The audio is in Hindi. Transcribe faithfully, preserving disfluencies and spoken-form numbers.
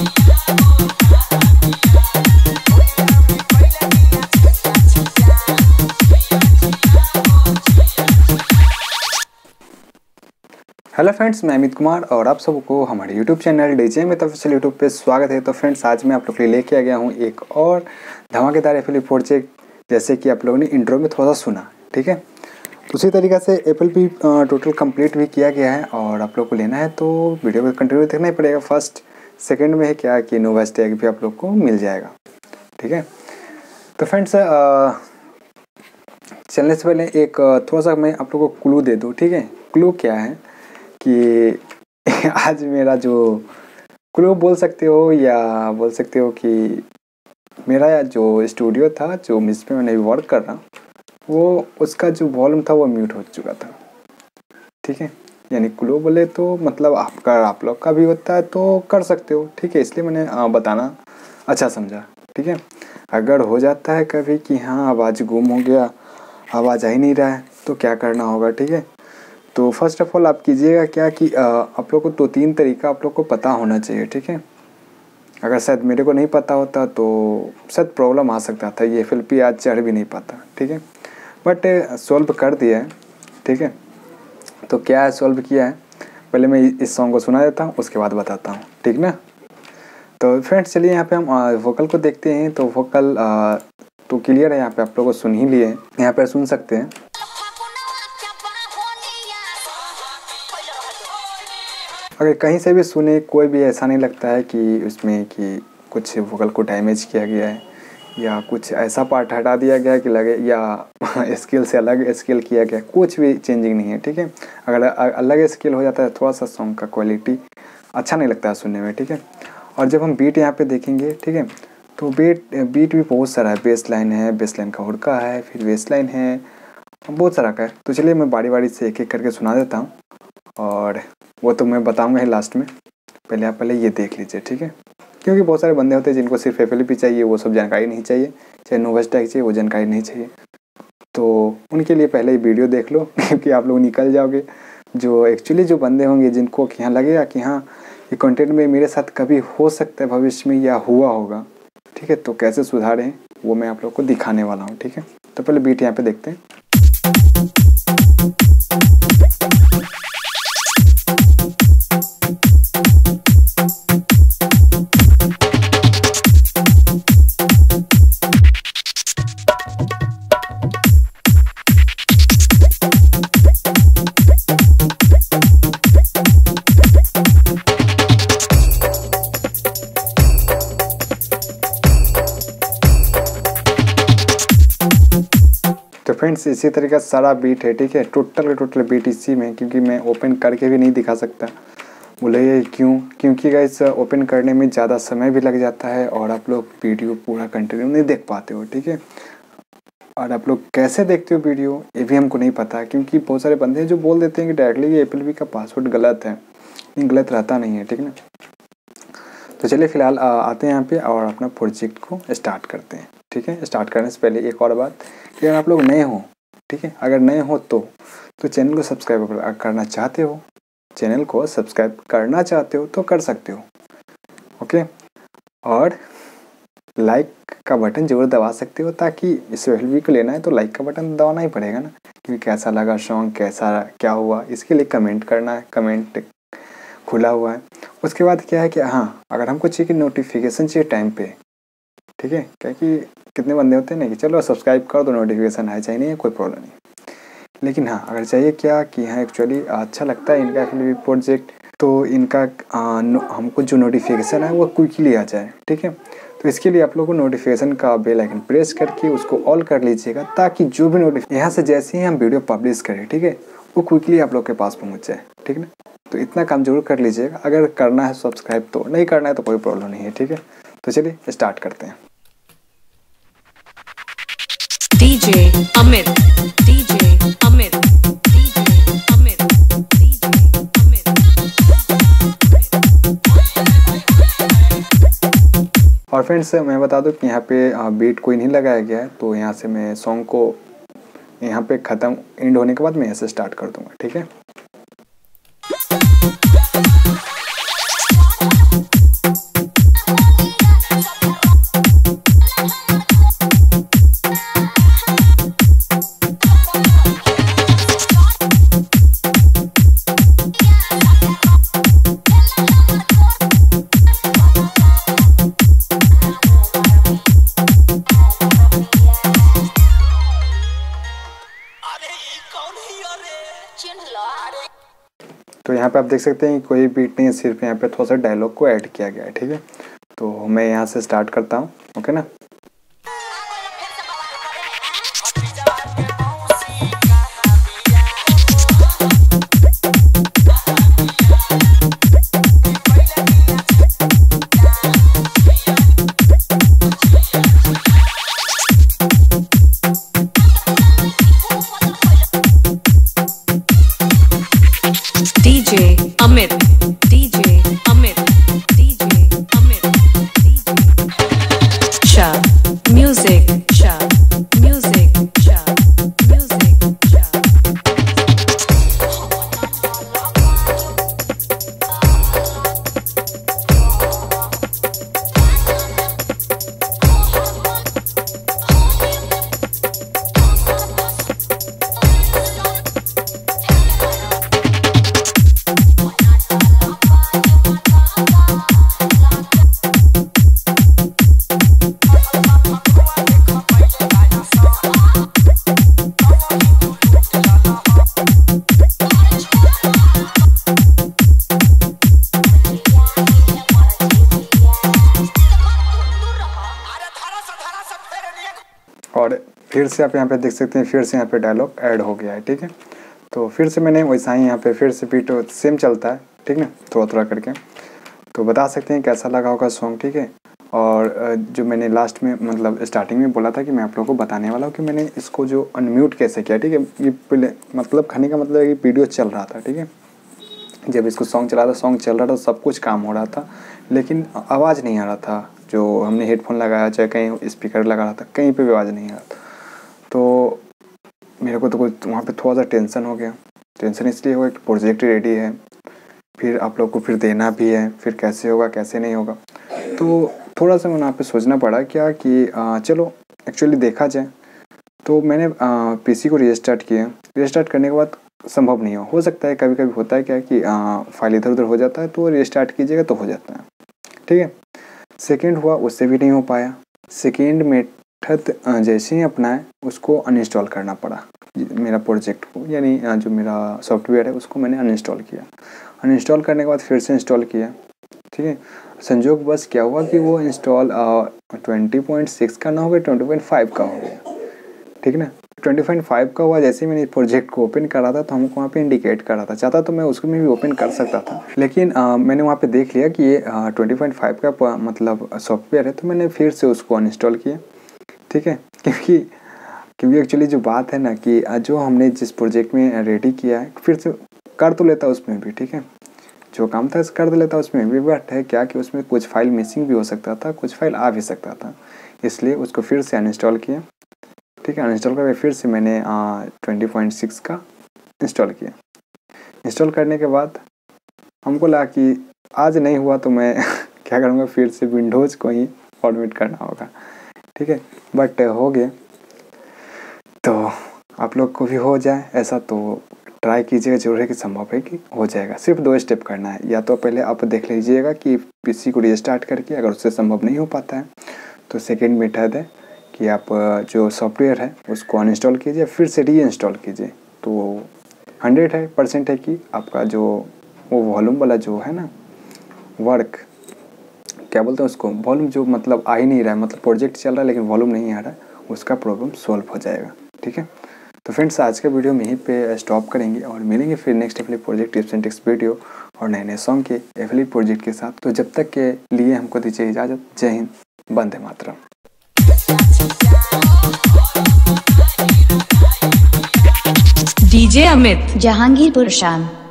हेलो फ्रेंड्स, मैं अमित कुमार और आप सबको हमारे यूट्यूब चैनल डीजे में ऑफिशियल यूट्यूब पे स्वागत है। तो फ्रेंड्स, आज मैं आप लोग के लिए लेके आ गया हूँ एक और धमाकेदार एफ एल पी प्रोजेक्ट, जैसे कि आप लोगों ने इंट्रो में थोड़ा सा सुना, ठीक है। उसी तरीक़े से F L P total complete भी किया गया है और आप लोग को लेना है तो वीडियो को कंटिन्यू देखना ही पड़ेगा। फर्स्ट सेकेंड में है क्या कि नो वॉइस टैग भी आप लोग को मिल जाएगा, ठीक है। तो फ्रेंड्स, चलने से पहले एक थोड़ा सा मैं आप लोग को क्लू दे दूँ, ठीक है। क्लू क्या है कि आज मेरा जो क्लू बोल सकते हो या बोल सकते हो कि मेरा जो स्टूडियो था जो जिस पे मैंने वर्क कर रहा, वो उसका जो वॉल्यूम था वो म्यूट हो चुका था, ठीक है। यानी क्लू बोले तो मतलब आपका आप लोग का भी होता है तो कर सकते हो, ठीक है। इसलिए मैंने बताना अच्छा समझा, ठीक है। अगर हो जाता है कभी कि हाँ आवाज़ गुम हो गया, आवाज़ आ ही नहीं रहा है, तो क्या करना होगा, ठीक है। तो फर्स्ट ऑफ ऑल आप कीजिएगा क्या कि आ, आप लोग को दो तीन तरीका आप लोग को पता होना चाहिए, ठीक है। अगर शायद मेरे को नहीं पता होता तो शायद प्रॉब्लम आ सकता था, ये एफ एल पी आज चढ़ भी नहीं पाता, ठीक है। बट सॉल्व कर दिया है, ठीक है। तो क्या है सॉल्व किया है, पहले मैं इस सॉन्ग को सुना देता हूँ, उसके बाद बताता हूँ, ठीक ना। तो फ्रेंड्स चलिए यहाँ पे हम वोकल को देखते हैं। तो वोकल तो क्लियर है, यहाँ पे आप लोग को सुन ही लिए, यहाँ पे सुन सकते हैं। अगर कहीं से भी सुने कोई भी ऐसा नहीं लगता है कि उसमें कि कुछ वोकल को डैमेज किया गया है या कुछ ऐसा पार्ट हटा दिया गया है कि लगे या स्केल से अलग स्केल किया गया, कुछ भी चेंजिंग नहीं है, ठीक है। अगर अलग स्केल हो जाता है थोड़ा सा सॉन्ग का क्वालिटी अच्छा नहीं लगता है सुनने में, ठीक है। और जब हम बीट यहाँ पे देखेंगे, ठीक है, तो बीट बीट भी बहुत सारा है। बेस लाइन है, बेस लाइन का हुड़का है, फिर बेस लाइन है, बहुत सारा का है। तो चलिए मैं बारी बारी से एक एक करके सुना देता हूँ और वो तो मैं बताऊंगा ही लास्ट में। पहले आप पहले ये देख लीजिए, ठीक है। क्योंकि बहुत सारे बंदे होते हैं जिनको सिर्फ एफ एल पी चाहिए, वो सब जानकारी नहीं चाहिए, चाहे नो वॉइस टैग चाहिए वो जानकारी नहीं चाहिए, तो उनके लिए पहले ही वीडियो देख लो क्योंकि आप लोग निकल जाओगे। जो एक्चुअली जो बंदे होंगे जिनको यहाँ लगेगा कि हाँ ये कंटेंट में मेरे साथ कभी हो सकता है भविष्य में या हुआ होगा, ठीक है, तो कैसे सुधारें वो मैं आप लोग को दिखाने वाला हूँ, ठीक है। तो पहले बीट यहाँ पे देखते हैं। तो फ्रेंड्स इसी तरीके से सारा बीट है, ठीक है। टोटल का टोटल बीट इसी में, क्योंकि मैं ओपन करके भी नहीं दिखा सकता। बोले क्यों? क्योंकि गाइस ओपन करने में ज़्यादा समय भी लग जाता है और आप लोग वीडियो पूरा कंटिन्यू नहीं देख पाते हो, ठीक है। और आप लोग कैसे देखते हो वीडियो ये भी हमको नहीं पता, क्योंकि बहुत सारे बंदे हैं जो बोल देते हैं कि डायरेक्टली ये एफ एल पी का पासवर्ड गलत है। नहीं, गलत रहता नहीं है, ठीक है ना। तो चलिए फिलहाल आते हैं यहाँ पे और अपना प्रोजेक्ट को स्टार्ट करते हैं, ठीक है। स्टार्ट करने से पहले एक और बात कि अगर आप लोग नए हो, ठीक है, अगर नए हो तो तो चैनल को सब्सक्राइब करना चाहते हो, चैनल को सब्सक्राइब करना चाहते हो तो कर सकते हो, ओके। और लाइक का बटन जरूर दबा सकते हो, ताकि इस एफ एल पी को लेना है तो लाइक का बटन दबाना ही पड़ेगा ना, क्योंकि कैसा लगा सॉन्ग, कैसा क्या हुआ, इसके लिए कमेंट करना है, कमेंट खुला हुआ है। उसके बाद क्या है कि हाँ अगर हमको चाहिए कि नोटिफिकेशन चाहिए टाइम पे, ठीक है, क्या कि कितने बंदे होते हैं ना कि चलो सब्सक्राइब कर दो, नोटिफिकेशन आए, चाहिए नहीं है कोई प्रॉब्लम नहीं। लेकिन हाँ अगर चाहिए क्या कि हाँ एक्चुअली अच्छा लगता है इनका एफ एल पी प्रोजेक्ट, तो इनका आ, हमको जो नोटिफिकेशन है वो क्विकली आ जाए, ठीक है। तो इसके लिए आप लोगों को नोटिफिकेशन का बेल आइकन प्रेस करके उसको ऑल कर लीजिएगा, ताकि जो भी नोटिफिकेशन यहाँ से जैसे ही हम वीडियो पब्लिश करें, ठीक है, वो क्विकली आप लोग के पास पहुँच जाए, ठीक है ना। तो इतना काम जरूर कर लीजिएगा। अगर करना है सब्सक्राइब, तो नहीं करना है तो कोई प्रॉब्लम नहीं है, ठीक है। तो चलिए स्टार्ट करते हैं। DJ Amit, DJ Amit, DJ Amit, DJ Amit. और फ्रेंड्स मैं बता दूं कि यहाँ पे बीट कोई नहीं लगाया गया है, तो यहाँ से मैं सॉन्ग को यहाँ पे ख़त्म एंड होने के बाद मैं यहाँ से स्टार्ट कर दूंगा, ठीक है। पे आप देख सकते हैं कोई बीट नहीं है, सिर्फ यहाँ पे थोड़ा सा डायलॉग को ऐड किया गया है। ठीक है, तो मैं यहाँ से स्टार्ट करता हूँ। ओके ना। DJ Amit, DJ Amit, DJ Amit, DJ शा म्यूजिक, शा म्यूजिक, शा म्यूजिक, शा। और फिर से आप यहाँ पे देख सकते हैं, फिर से यहाँ पे डायलॉग ऐड हो गया है। ठीक है, तो फिर से मैंने वैसा ही यहाँ पे फिर से बीट सेम चलता है। ठीक है, थोड़ा थोड़ा करके तो बता सकते हैं कैसा लगा होगा सॉन्ग। ठीक है, और जो मैंने लास्ट में मतलब स्टार्टिंग में बोला था कि मैं आप लोगों को बताने वाला हूँ कि मैंने इसको जो अनम्यूट कैसे किया। ठीक है, ये पहले मतलब खाने का मतलब है कि वीडियो चल रहा था। ठीक है, जब इसको सॉन्ग चला था, सॉन्ग चल रहा था, सब कुछ काम हो रहा था, लेकिन आवाज़ नहीं आ रहा था। जो हमने हेडफोन लगाया, चाहे कहीं स्पीकर लगा रहा था, कहीं पे भी आवाज़ नहीं आ रहा था। तो मेरे को तो कुछ वहाँ पे थोड़ा सा टेंशन हो गया। टेंशन इसलिए हुआ कि प्रोजेक्ट रेडी है, फिर आप लोग को फिर देना भी है, फिर कैसे होगा कैसे नहीं होगा। तो थोड़ा सा मैंने वहाँ पे सोचना पड़ा क्या कि आ, चलो एक्चुअली देखा जाए। तो मैंने पीसी को रीस्टार्ट किया। रीस्टार्ट करने के बाद संभव नहीं हो हो सकता है, कभी कभी होता है क्या कि आ, फाइल इधर उधर हो जाता है, तो रीस्टार्ट कीजिएगा तो हो जाता है। ठीक है, सेकेंड हुआ, उससे भी नहीं हो पाया। सेकेंड मेथड जैसे ही अपनाए, उसको अनइंस्टॉल करना पड़ा मेरा प्रोजेक्ट को, यानी जो मेरा सॉफ्टवेयर है उसको मैंने अनइंस्टॉल किया। अनइंस्टॉल करने के बाद फिर से इंस्टॉल किया। ठीक है, संजोग बस क्या हुआ कि वो इंस्टॉल ट्वेंटी पॉइंट सिक्स का ना हो गया, ट्वेंटी पॉइंट फाइव का हो गया। ठीक है ना, ट्वेंटी पॉइंट फाइव का हुआ। जैसे ही मैंने प्रोजेक्ट को ओपन करा था तो हमको वहाँ पे इंडिकेट करा था। चाहता तो मैं उसको में भी ओपन कर सकता था, लेकिन आ, मैंने वहाँ पे देख लिया कि ये ट्वेंटी पॉइंट फाइव का मतलब सॉफ्टवेयर है, तो मैंने फिर से उसको अनइंस्टॉल किया। ठीक है, क्योंकि क्योंकि एक्चुअली जो बात है ना कि जो हमने जिस प्रोजेक्ट में रेडी किया है, फिर से कर तो लेता उसमें भी। ठीक है, जो काम था कर तो लेता उसमें भी, बट है क्या कि उसमें कुछ फाइल मिसिंग भी हो सकता था, कुछ फाइल आ भी सकता था, इसलिए उसको फिर से अनइंस्टॉल किया। ठीक है, अनइंस्टॉल करके फिर से मैंने ट्वेंटी पॉइंट सिक्स का इंस्टॉल किया। इंस्टॉल करने के बाद हमको लगा कि आज नहीं हुआ तो मैं क्या करूँगा, फिर से विंडोज़ को ही फॉर्मेट करना होगा। ठीक है, बट हो गया। तो आप लोग को भी हो जाए ऐसा तो ट्राई कीजिएगा, जरूर है कि संभव है कि हो जाएगा। सिर्फ दो स्टेप करना है, या तो पहले आप देख लीजिएगा कि पीसी को रीस्टार्ट करके, अगर उससे संभव नहीं हो पाता है तो सेकेंड मेथड है कि आप जो सॉफ्टवेयर है उसको अनइंस्टॉल कीजिए, फिर से री इंस्टॉल कीजिए। तो हंड्रेड है परसेंट है कि आपका जो वो वॉल्यूम वाला जो है ना वर्क, क्या बोलते हैं उसको, वॉल्यूम जो मतलब आ ही नहीं रहा है, मतलब प्रोजेक्ट चल रहा है लेकिन वॉल्यूम नहीं आ रहा है, उसका प्रॉब्लम सॉल्व हो जाएगा। ठीक है, तो फ्रेंड्स आज का वीडियो में यहीं पे स्टॉप करेंगे और मिलेंगे फिर next affiliate project tips and tricks video और नए नए सॉन्ग के एफिलिएट प्रोजेक्ट के साथ। तो जब तक के लिए हमको दीजिए इजाज़त। जय हिंद, वंदे मातरम। डीजे अमित, जहांगीरपुर शाम।